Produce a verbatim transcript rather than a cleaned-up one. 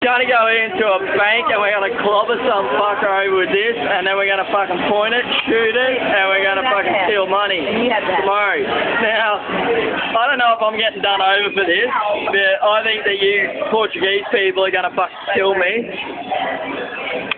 gonna go into a bank and we're gonna clobber some fucker over with this, and then we're gonna fucking point it, shoot it, and we're gonna fucking steal money tomorrow. Now, I don't know if I'm getting done over for this, but I think that you Portuguese people are gonna fucking kill me.